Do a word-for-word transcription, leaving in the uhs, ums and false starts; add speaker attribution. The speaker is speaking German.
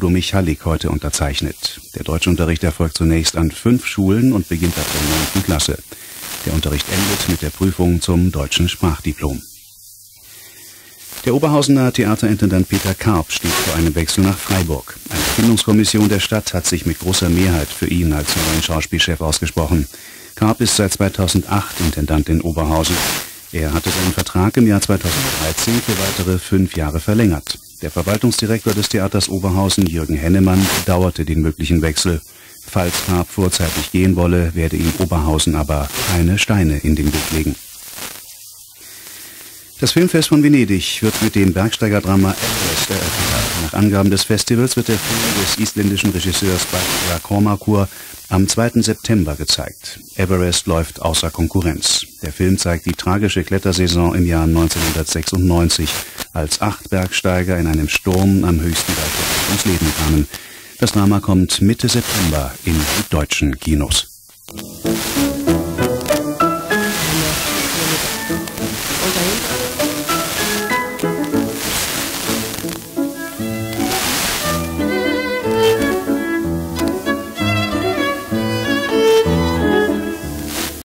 Speaker 1: Udo Michalik heute unterzeichnet. Der Deutschunterricht erfolgt zunächst an fünf Schulen und beginnt ab der neunten Klasse. Der Unterricht endet mit der Prüfung zum deutschen Sprachdiplom. Der Oberhausener Theaterintendant Peter Karp steht vor einem Wechsel nach Freiburg. Eine Findungskommission der Stadt hat sich mit großer Mehrheit für ihn als neuen Schauspielchef ausgesprochen. Karp ist seit zweitausendacht Intendant in Oberhausen. Er hatte seinen Vertrag im Jahr zweitausenddreizehn für weitere fünf Jahre verlängert. Der Verwaltungsdirektor des Theaters Oberhausen, Jürgen Hennemann, bedauerte den möglichen Wechsel. Falls Karp vorzeitig gehen wolle, werde ihm Oberhausen aber keine Steine in den Weg legen. Das Filmfest von Venedig wird mit dem Bergsteigerdrama Everest eröffnet. Nach Angaben des Festivals wird der Film des isländischen Regisseurs Barbara Kormákur am zweiten September gezeigt. Everest läuft außer Konkurrenz. Der Film zeigt die tragische Klettersaison im Jahr neunzehnhundertsechsundneunzig, als acht Bergsteiger in einem Sturm am höchsten Berg ums Leben kamen. Das Drama kommt Mitte September in deutschen Kinos.